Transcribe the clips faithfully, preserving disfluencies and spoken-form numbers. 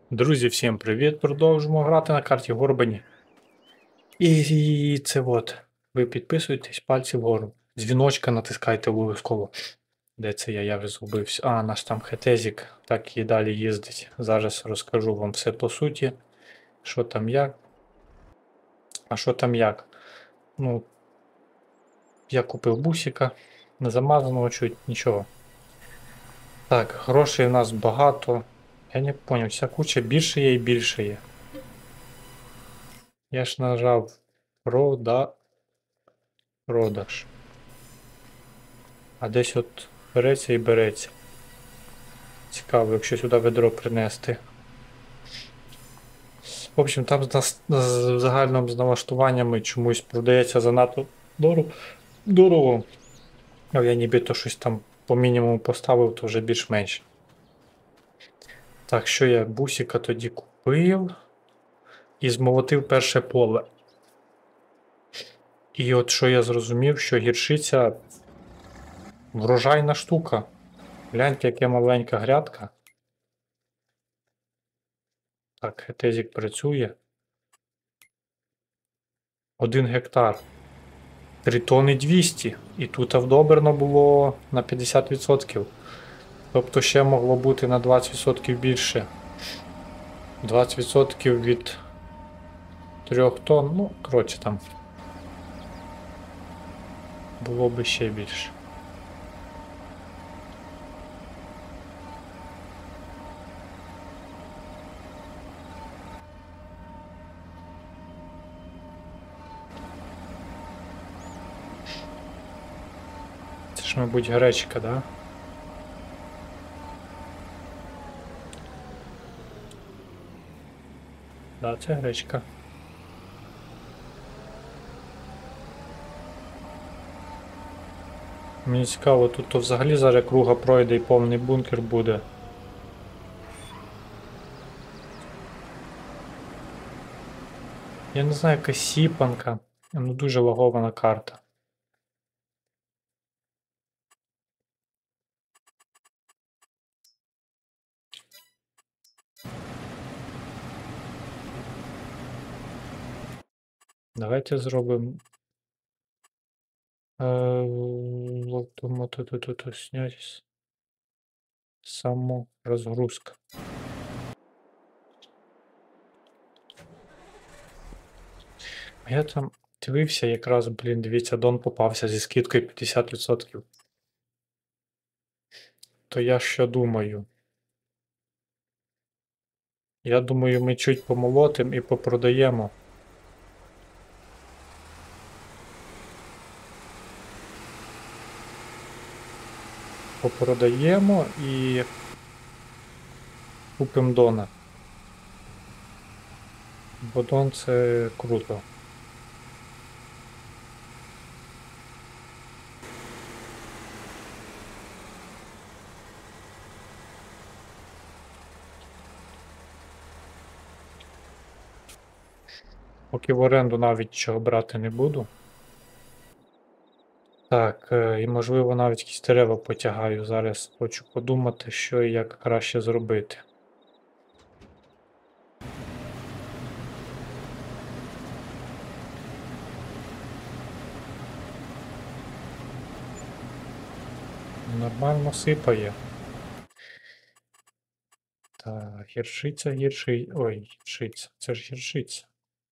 Друзі, всім привіт! Продовжуємо грати на карті Горбані. І, і це от. Ви підписуєтесь, пальці вгору. Дзвіночка натискайте обов'язково. Де це я? Я вже згубився. А, наш там хетезік. Так і далі їздить. Зараз розкажу вам все по суті. Що там як. А що там як? Ну, я купив бусика. Не замазаного чуть, нічого. Так, грошей у нас багато. Я не поняв, вся куча більше є і більше є. Я ж нажав прода... продаж. А десь от береться і береться. Цікаво, якщо сюди ведро принести. В общем, там з, з загальним з налаштуваннями чомусь продається занадто дорого. дорого. А я нібито щось там по мінімуму поставив, то вже більш-менш. Так, що я бусика тоді купив і змолотив перше поле. І от що я зрозумів, що гіршиця врожайна штука. Гляньте, яка маленька грядка. Так, хетезік працює. Один гектар. три тони двісті. І тут вдобрано було на п'ятдесят відсотків. Тобто ще могло бути на двадцять відсотків більше. двадцять відсотків від трьох тонн. Ну, коротше там. Було би ще більше. Це ж, мабуть, гречка, да? Да, це гречка. Мені цікаво, тут то взагалі зараз круга пройде і повний бункер буде. Я не знаю, яка сіпанка. Ну дуже лагована карта. Давайте зробимо. Локтомотототото снять. Саморозгрузка. А я там дивився якраз, блін, дивіться, Дон попався зі скидкою п'ятдесят відсотків. То я що думаю? Я думаю, ми чуть помолотим і попродаємо. Попродаємо і купимо Дона. Бо Дон це круто. Поки в оренду навіть чого брати не буду. Так, і можливо навіть якісь дерева потягаю. Зараз хочу подумати, що і як краще зробити. Нормально сипає. Так, гіршиця, гіршиця. Ой, гіршиця. Це ж гіршиця.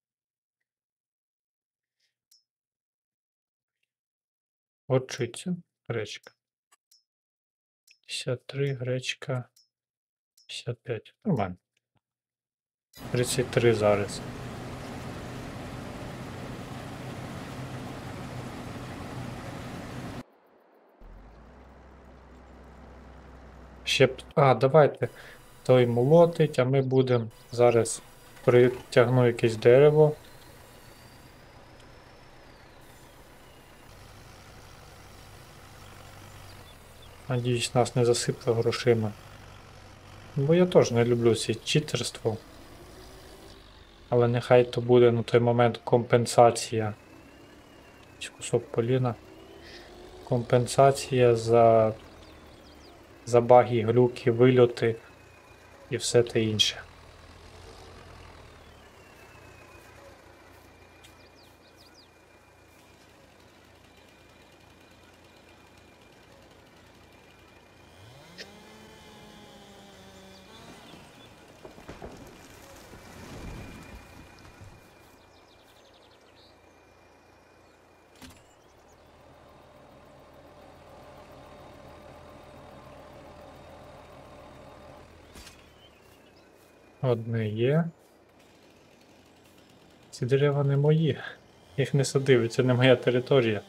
Горчиця, гречка. п'ятдесят три, гречка. п'ятдесят п'ять. Нормально. тридцять три зараз. Ще б... А, давайте. Той молотить, а ми будемо зараз притягну якесь дерево. Надіюсь, нас не засипле грошима. Бо я теж не люблю це читерство. Але нехай то буде на той момент компенсація. Кусок поліна. Компенсація за за баги, глюки, вильоти і все те інше. Одне є. Ці дерева не мої. Їх не садив, це не моя територія.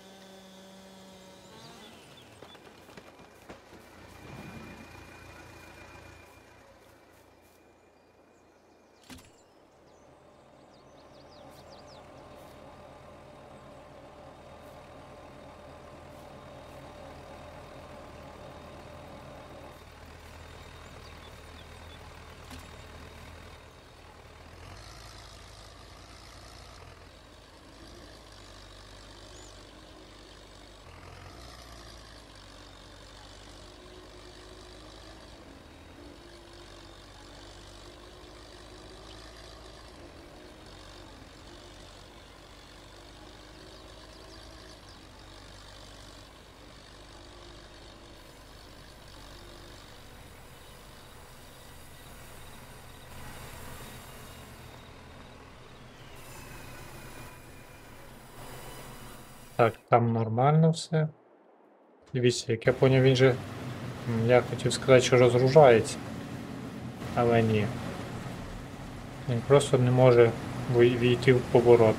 Так, там нормально все. Дивіться, як я поняв, він же. Я хотів сказати, що розгружається. Але ні. Він просто не може війти в поворот.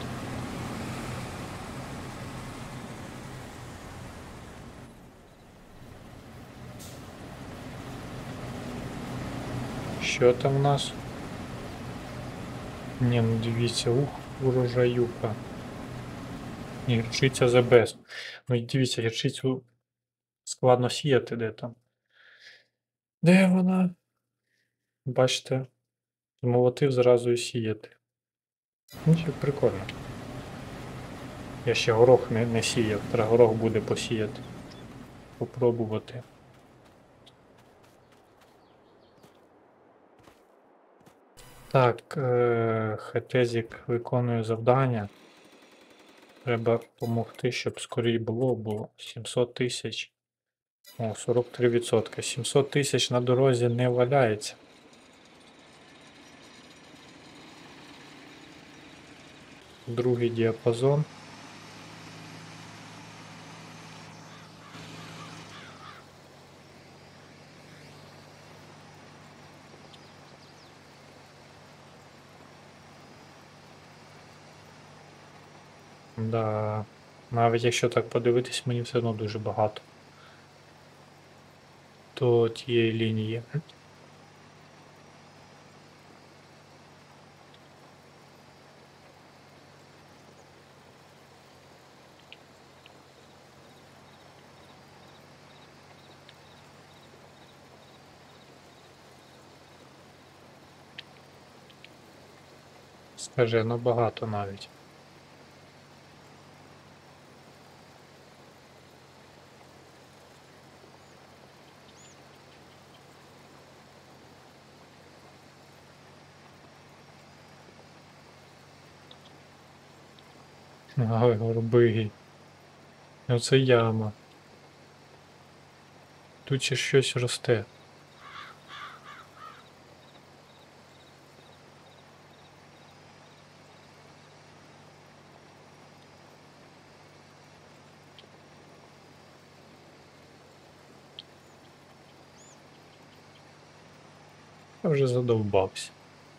Що там у нас? Ні, ну дивіться, ух, урожаюка. Гірчиця the best. Ну і дивіться, гірчицю складно сіяти, де там. Де вона? Бачите, змолотив зразу і сіяти. Ну, ще прикольно. Я ще горох не, не сіяв, треба горох буде посіяти. Попробувати. Так, е Хетезік виконує завдання. Треба допомогти, щоб скоріше було, бо сімсот тисяч. О, сорок три відсотки. сімсот тисяч на дорозі не валяється. Другий діапазон. Да, навіть якщо так подивитись, мені все одно дуже багато до тієї лінії. Скажено багато навіть. Ой, горбиги. Оце яма. Тут ще щось росте. Я вже задовбався.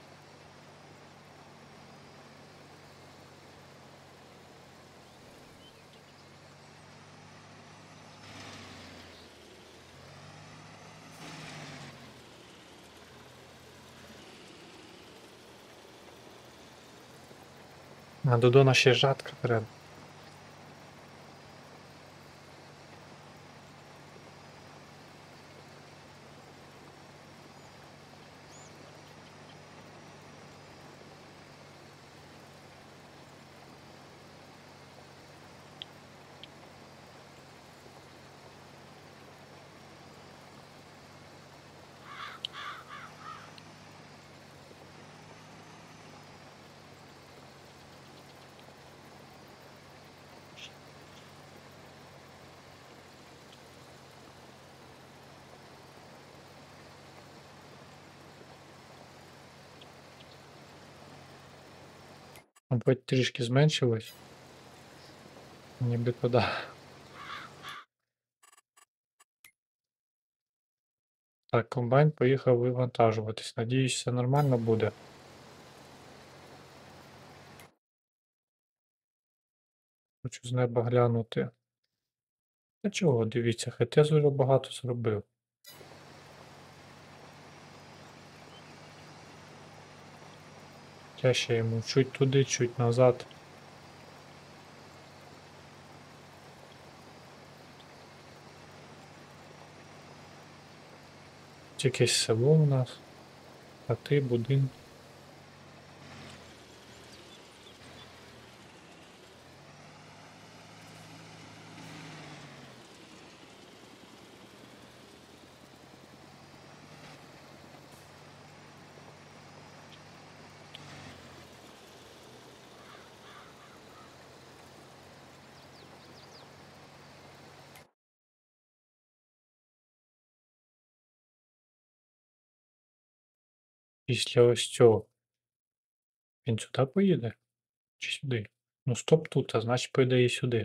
На Додона ще жатка треба. Мабуть, трішки зменшилось. Ніби туди. Так, комбайн поїхав вивантажуватись. Надіюсь, все нормально буде. Хочу з неба глянути. Та чого, дивіться, ХТЗ вже багато зробив. Я ще йому чуть туди, чуть назад. Якесь село у нас. Хати, будинки. Після ось цього. Він сюди поїде? Чи сюди? Ну стоп тут, а значить поїде і сюди.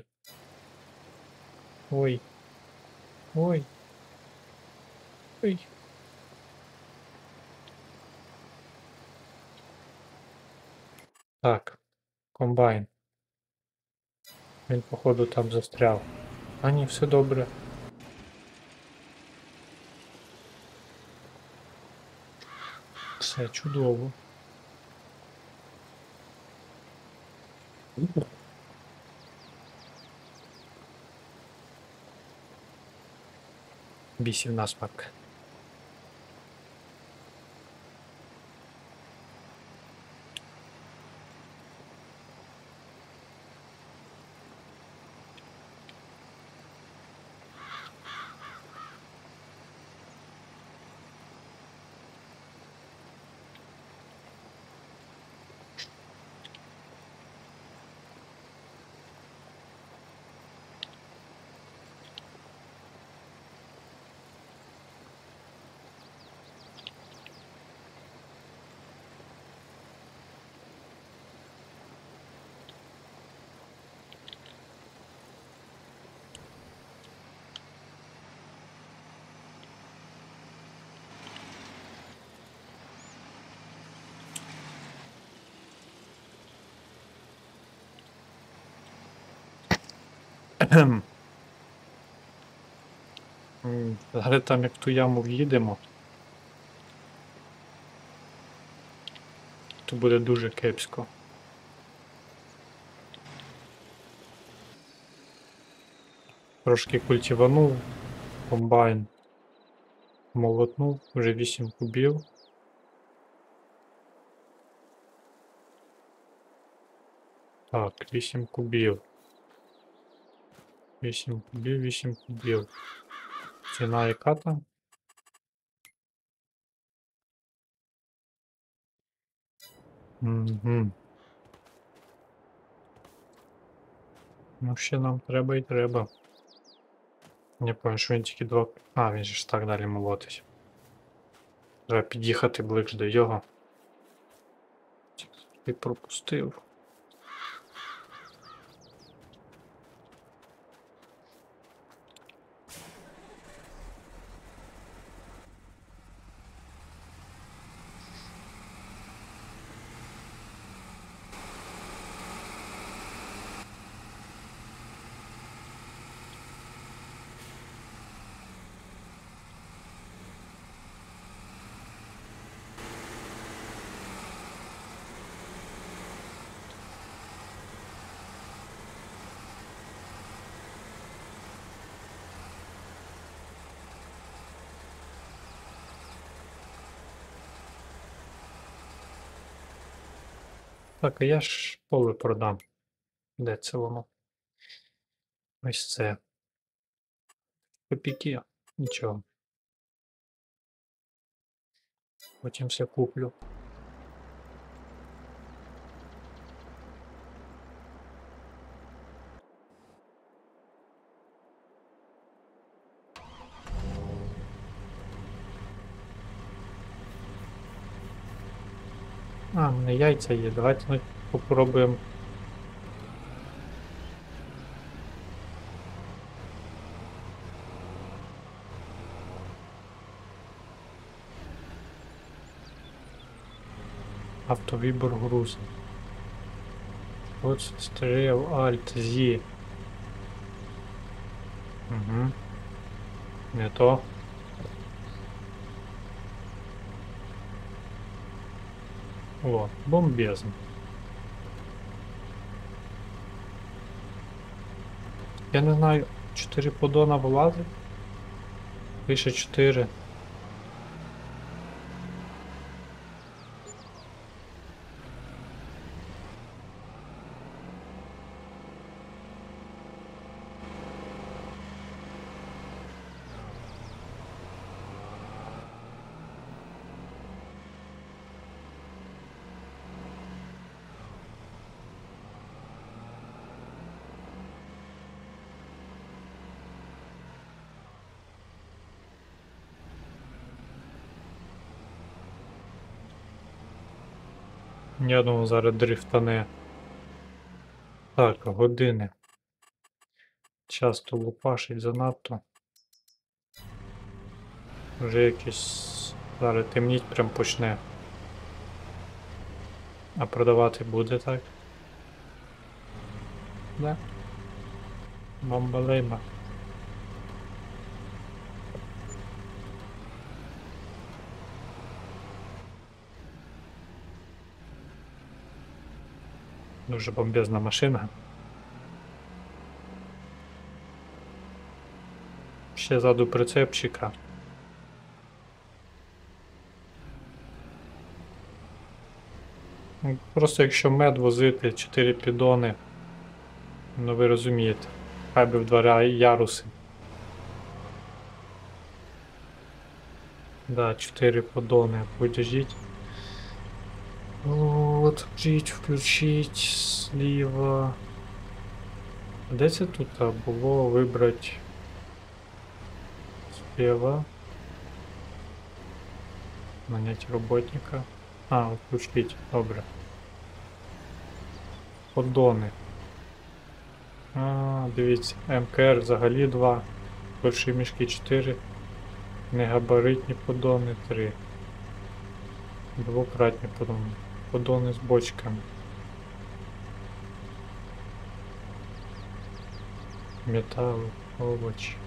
Ой. Ой. Ой. Так. Комбайн. Він, походу, там застряв. А ні, все добре. Все чудово. Бісів насмак. Зараз там як ту яму в'їдемо, то буде дуже кепсько. Трошки культиванув, комбайн молотнув, вже вісім кубів. Так, вісім кубів. вісім кубів, вісім кубів. Ціна яка там? Угу. Ну ще нам треба і треба. Не пам'ятаю, що він тільки два... А, він же ж так далі молотить. Треба під'їхати ближче до його. Ти пропустив. Так, а я ж поле продам. Де це воно? Ось це. Копійки. Нічого. Потім все куплю. А, в мене яйця є. Давайте ми попробуємо. Автовибор груза. От стріл, альт, зі. Угу. Не то. О, бомбезно. Я не знаю, чотири поддона вилазить? Пише чотири. Я думаю, зараз дрифтане. Так, години. Часто лупашить занадто. Вже якийсь... Зараз темніть прям почне. А продавати буде так? Да. Бомбалейма. Дуже бомбезна машина. Ще ззаду прицепчика. Просто якщо мед возити, чотири піддони, ну ви розумієте, хай би в два яруси. Да, чотири поддони, подождіть. От, включить, включить, сліва. Де це тут було вибрати слева? Нанять роботника. А, включить, добре. Поддони. А, дивіться, МКР взагалі два. Больші мішки чотири. Негабаритні поддони три. Двократні поддони. Поддони з бочками. Метал, овочі.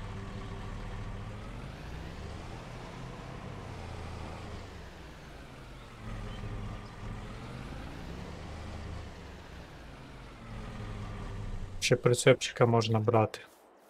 Ще прицепчика можна брати.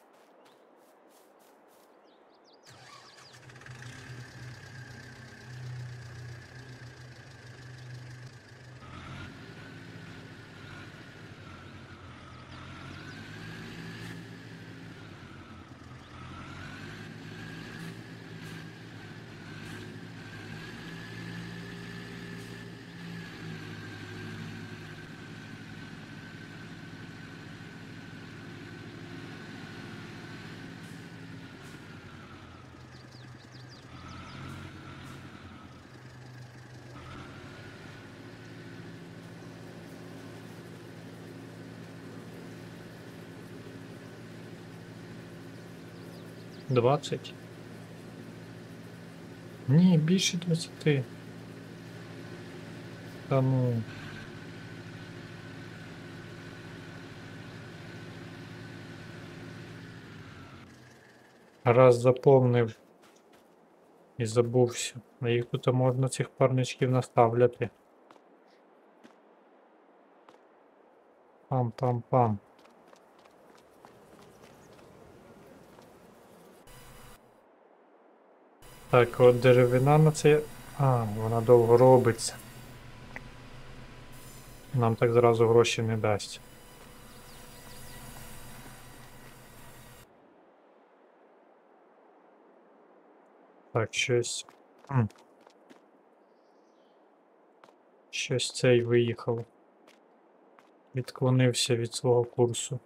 двадцять? Ні, більше двадцяти. Та ну. Раз заповнив і забувся. А їх тут можна цих парничків наставляти. Пам-пам-пам. Так, от деревина на це... А, вона довго робиться. Нам так зразу гроші не дасть. Так, щось... Хм. Щось цей виїхав. Відклонився від свого курсу.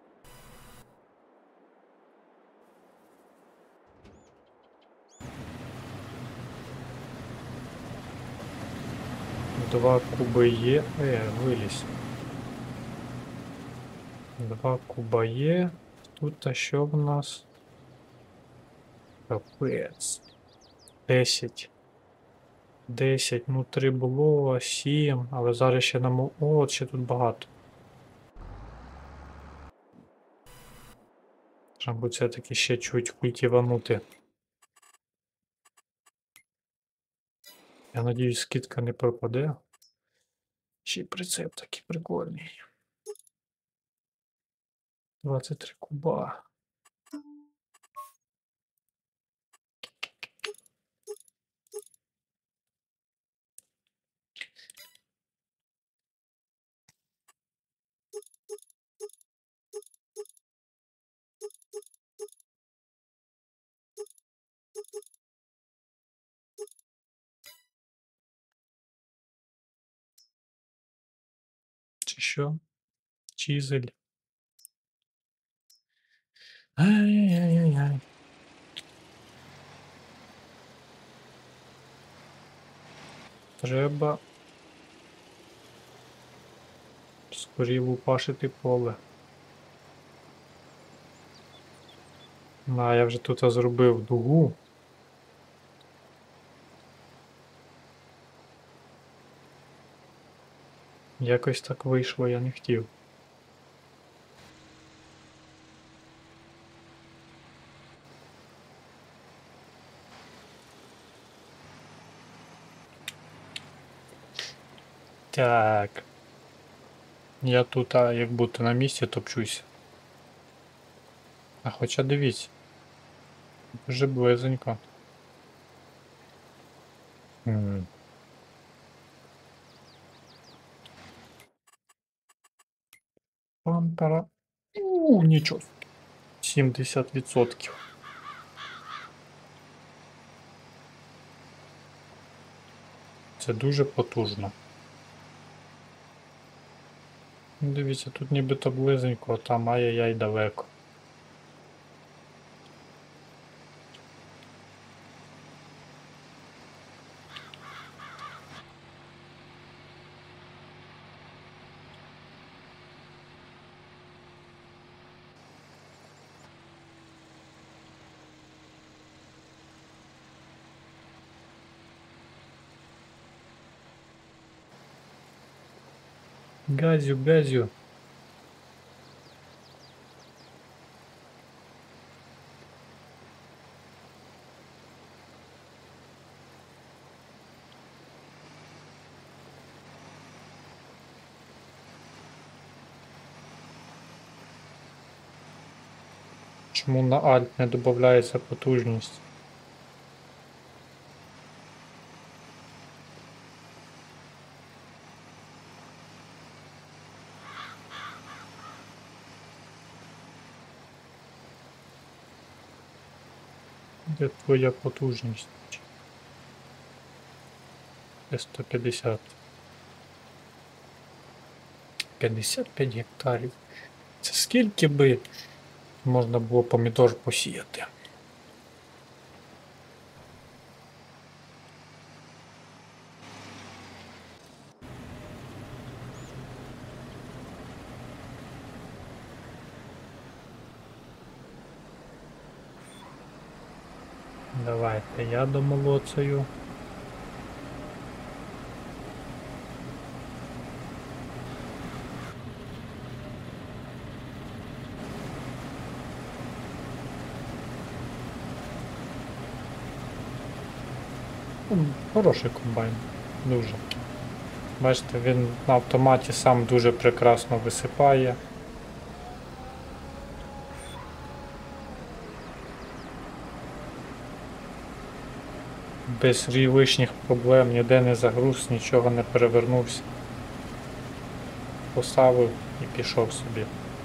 Два куби є. Е, виліз. Два куба є. Тут а що в нас? Капець. Десять. десять, ну три було, сім, але зараз ще нам... О, от ще тут багато. Мабуть, все-таки ще чуть культиванути. Я надіюсь, скидка не пропаде. Ще й прицеп такий прикольний. двадцять три куба. Чи що? Чизель. Ай-яй-яй-яй. Треба скоріше лупашити поле. А, я вже тут зробив дугу. Якось так вийшло, я не хотів. Так. Я тут, а, як будто на місці топчусь. А хоча дивіться. Дуже близенько. Хм. Пам-пара. У, нічого. сімдесят відсотків. Це дуже потужно. Дивіться, тут нібито близенько, а там ай-яй-яй далеко. Газю, газю. Чому на Alt не додається потужність? Де твоя потужність? сто п'ятдесят. п'ятдесят п'ять гектарів. Це скільки би можна було помідор посіяти? Давайте я домолоцаю. Хороший комбайн. Дуже. Бачите, він на автоматі сам дуже прекрасно висипає. Без лишніх проблем, ніде не загруз, нічого не перевернувся. Поставив і пішов собі.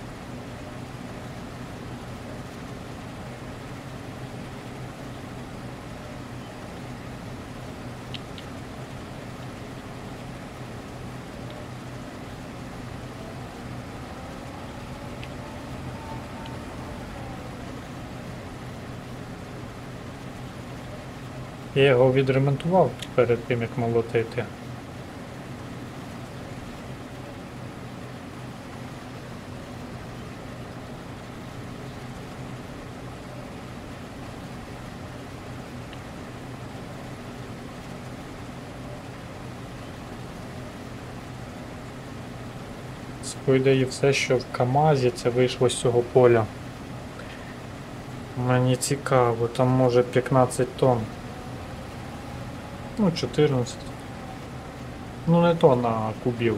Я його відремонтував перед тим, як молотити. По ідеї все, що в КАМАЗі, це вийшло з цього поля. Мені цікаво, там може п'ятнадцять тонн. Ну, чотирнадцять. Ну не тонн, а кубів.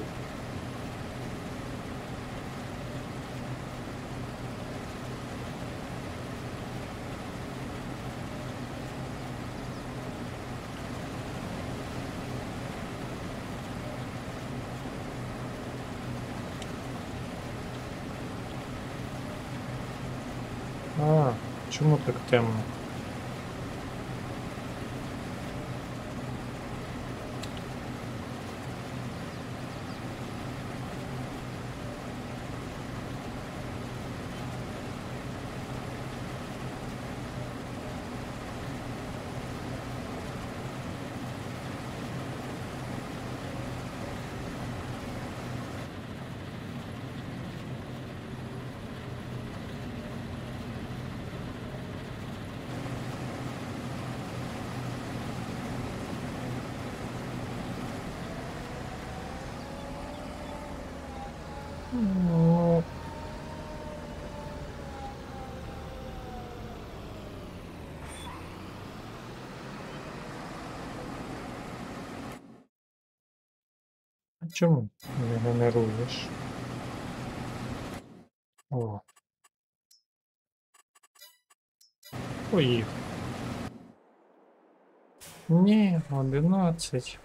А, чому так темно? Ну, а чому не генеруєш? О, поїхав. Ні, одинадцять.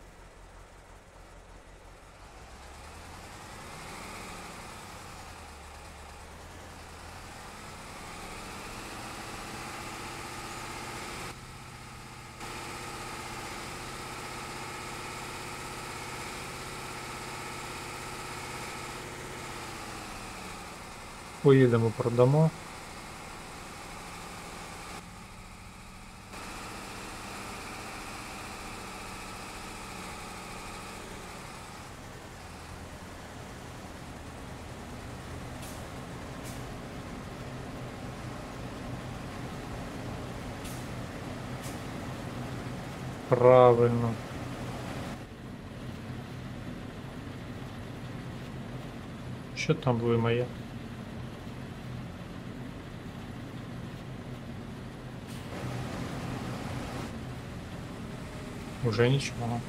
Поїдемо, продамо. Правильно. Що там вимає? Уже нічого.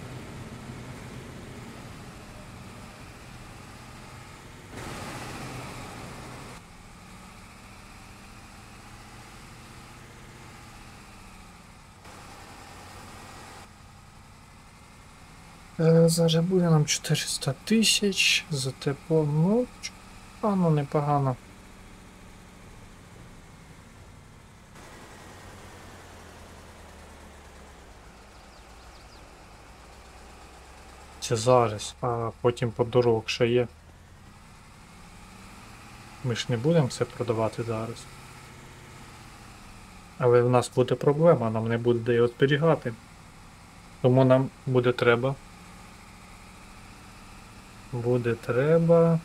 Е, Зараз буде нам чотириста тисяч за тепло. Ну, погано, непогано. Це зараз, а потім подорожче є. Ми ж не будемо все продавати зараз. Але в нас буде проблема, нам не буде де його зберігати. Тому нам буде треба. Буде треба.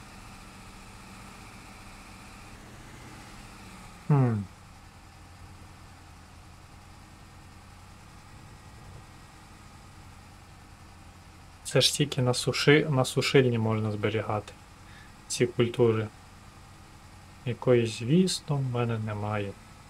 Хм. Це ж тільки на суши, на сушильні можна зберігати ці культури. Якої, звісно, в мене немає.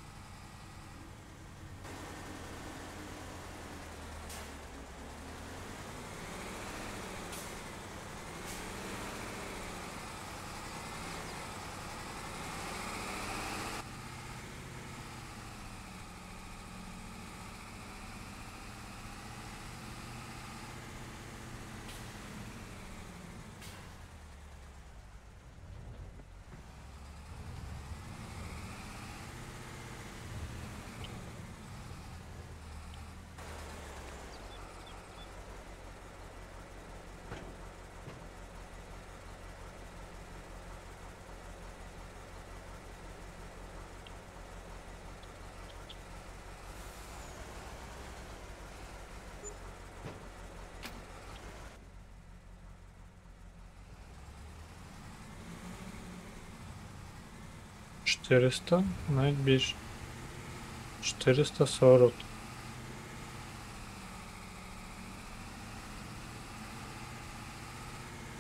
чотириста, навіть більше. чотириста сорок.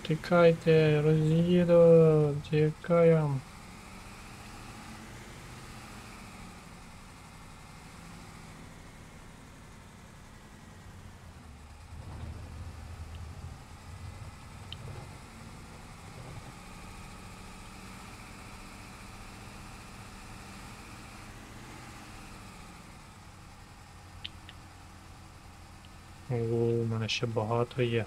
Тікайте, роз'їду, тікаємо. О, у мене ще багато є.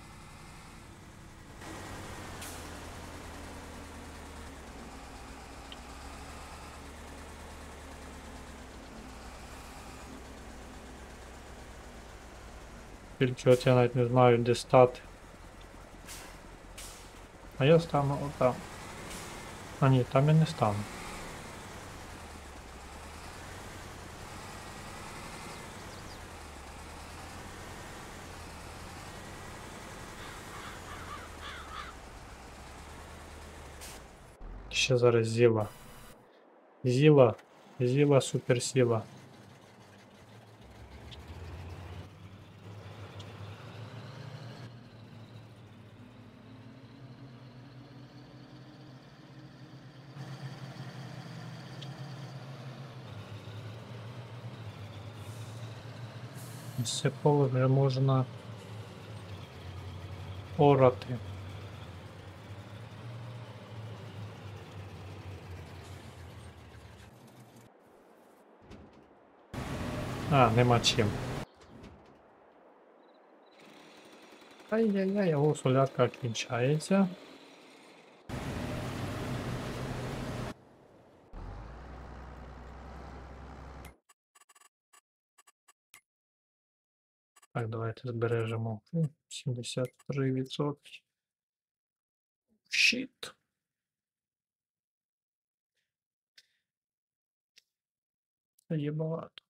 Тільки от я навіть не знаю, де стати. А я стану отам. А ні, там я не стану. Ще зараз зіла. Зіла. Зіла суперсіла. Це поле вже можна орати. А, нема чим. Ай-яй-яй, о, солярка кінчається. Так, давайте збережемо. сімдесят три відсотки. Щіт. Це є багато.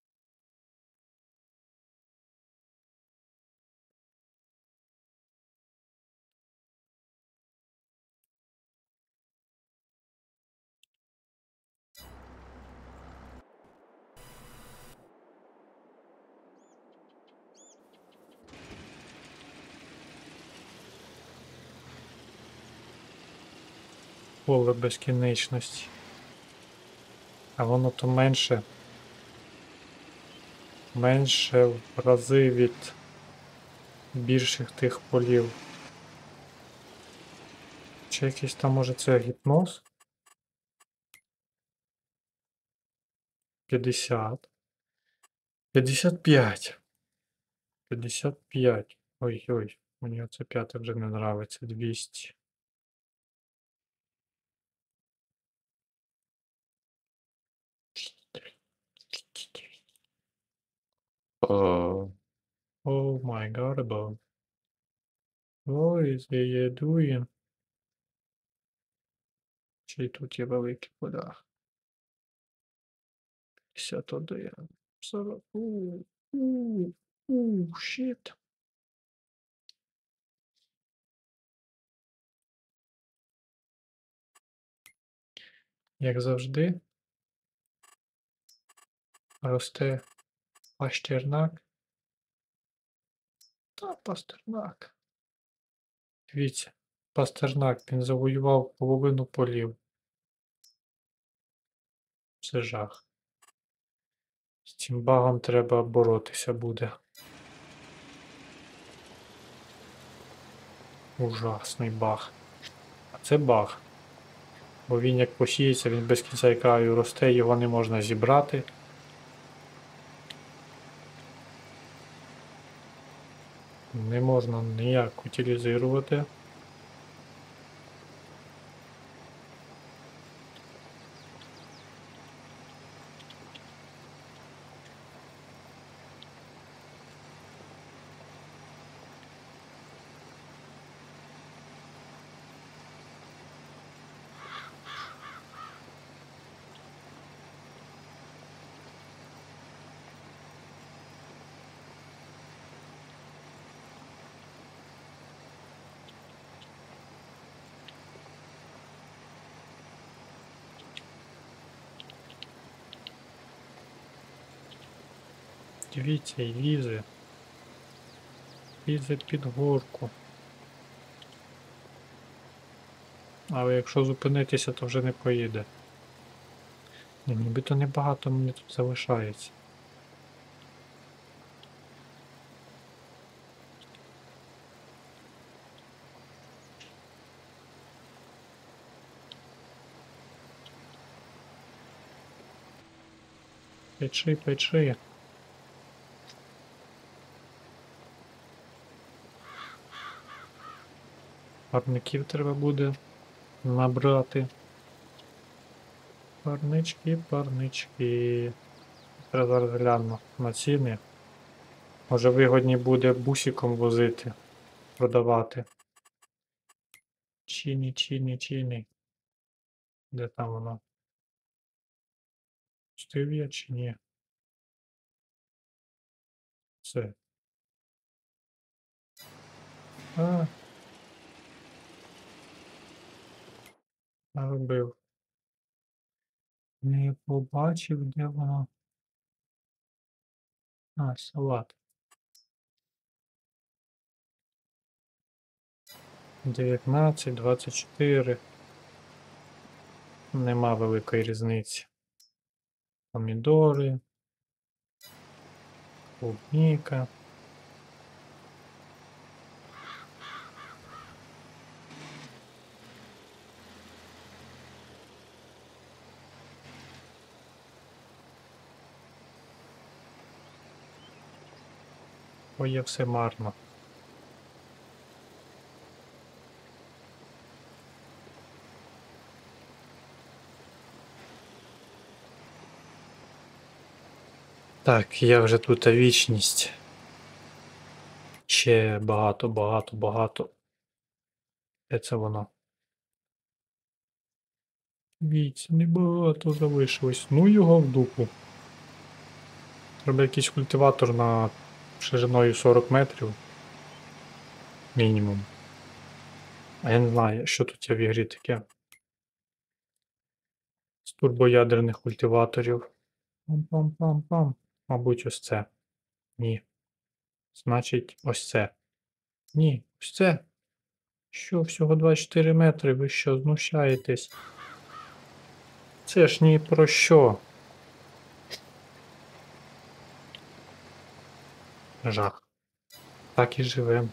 Поле безкінечності. А воно то менше. Менше в рази від більших тих полів. Чи якийсь там, може, це гіпноз? п'ятдесят. п'ятдесят п'ять. п'ятдесят п'ять. Ой-ой, мені оце п'яте вже не нравиться. двісті. Oh my god, about. What is he doing? Чи тут є великі поля? п'ятдесят один. сорок. Ууу. Ууу. Ууу, щит. Як завжди, росте пастернак. Та пастернак. Дивіться, пастернак, він завоював половину полів. Це жах. З цим багом треба боротися буде. Ужасний баг. А це баг. Бо він як посіється, він без кінця і краю росте, його не можна зібрати. Не можна ніяк утилізувати. Дивіться, і лізе. Лізе під горку. Але якщо зупинитися, то вже не поїде. Ні, нібито небагато мені тут залишається. Печи, печи. Парників треба буде набрати. Парнички, парнички. Треба зараз гляну на ціни. Може вигодні буде бусиком возити, продавати. Чіні, чіні, чіні. Де там воно? Пустив я чи ні? Це. А. Наробив. Не побачив, де воно. А, салат. дев'ятнадцять, двадцять чотири. Нема великої різниці. Помідори. Клубніка. Ой, є все марно. Так, я вже тут вічність. Ще багато, багато, багато. Де це воно? Віць, небагато залишилось. Ну його в дупу. Треба якийсь культиватор на шириною сорок метрів. Мінімум. А я не знаю, що тут є в ігрі таке. З турбоядерних культиваторів. Пам-пам-пам-пам. Мабуть, ось це. Ні. Значить, ось це. Ні, ось це. Що, всього двадцять чотири метри? Ви що, знущаєтесь? Це ж ні про що. Жах. Так і живем.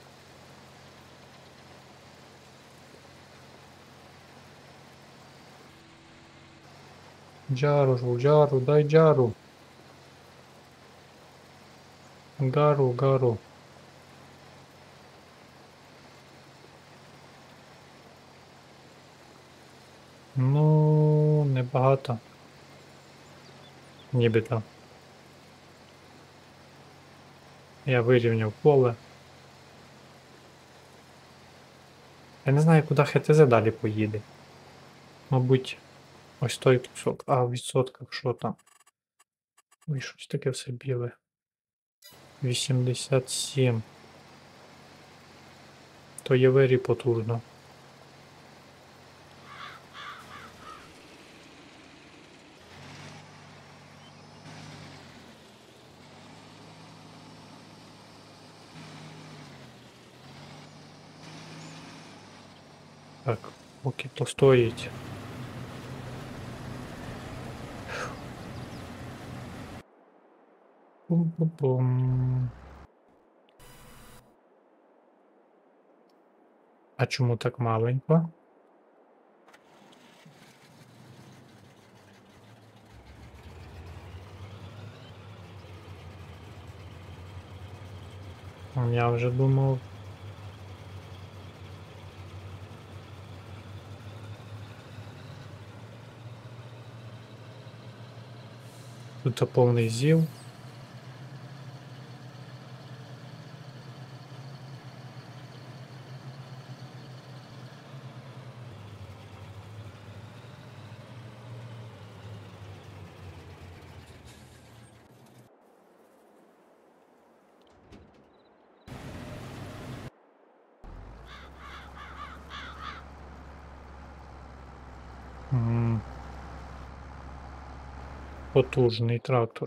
Джару ж, джару, дай джару. Гару, гару. Ну, небагато. Нібито. Я вирівняв поле. Я не знаю, куди ХТЗ далі поїде. Мабуть, ось той кусок. А, в відсотках що там? Ой, щось таке все біле. вісімдесят сім. То є вері потужно. Так, поки постоїть. Бум-бум-бум. А чому так маленько? Я вже думав. Тут повний зіл. М. Потужний трактор.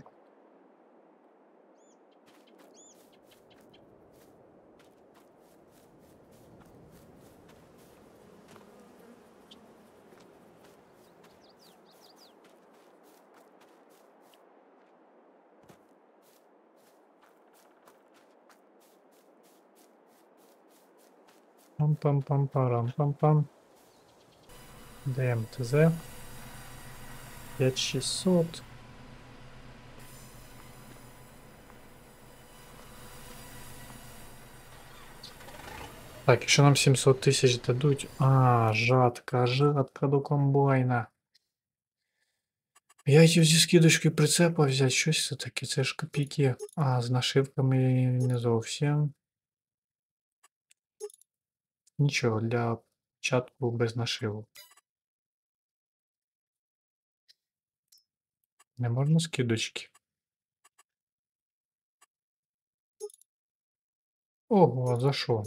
Пам-пам-пам-парам-пам-пам. ДМТЗ. п'ять шістсот. Так, якщо нам сімсот тисяч дадуть. А, жатка, жатка до комбайна. Я хотів зі скидочкою прицепа взяти, щось це таке, це ж копійки. А, з нашивками не зовсім. Нічого, для початку без нашивок. Не можна скидочки? Ого, а за що?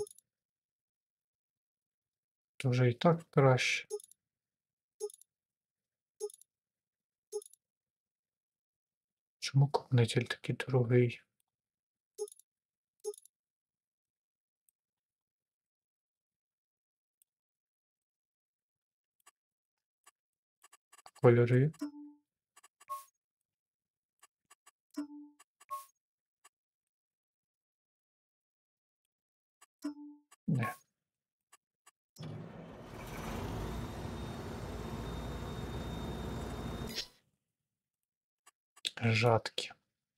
То вже і так краще. Чому копнитель такий дорогий? Кольори. Не. Жатки.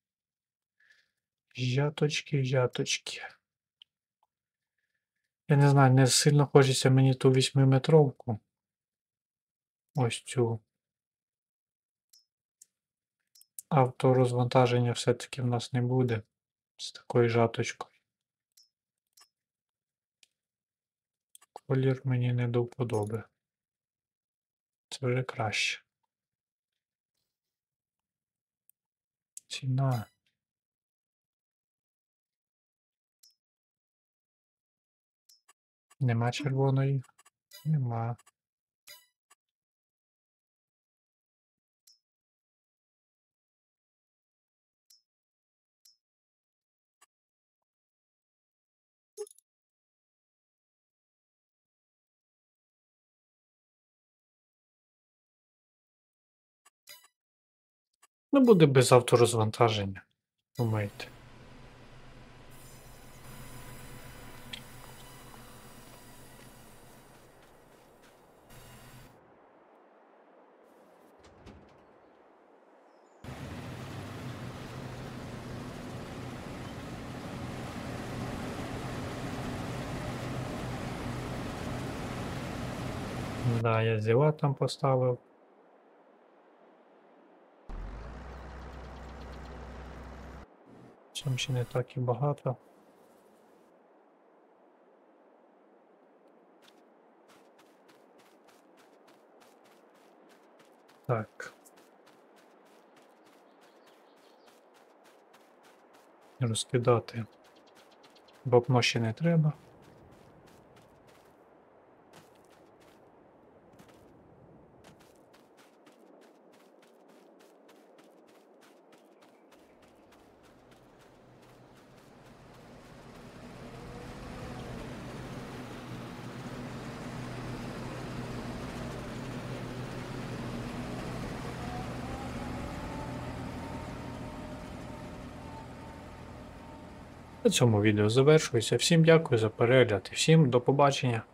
Жаточки, жаточки. Я не знаю, не сильно хочеться мені ту вісьмиметровку. Ось цю. Авторозвантаження все-таки в нас не буде з такою жаточкою. Колір мені не до вподоби. Це вже краще. Ціна. Нема червоної? Нема. Ну, буде без авторозвантаження. Думаєте. Да, я зіла там поставив. Чим ще не так і багато. Так. Розкидати. Бо ще не треба. На цьому відео завершується. Всім дякую за перегляд і всім до побачення.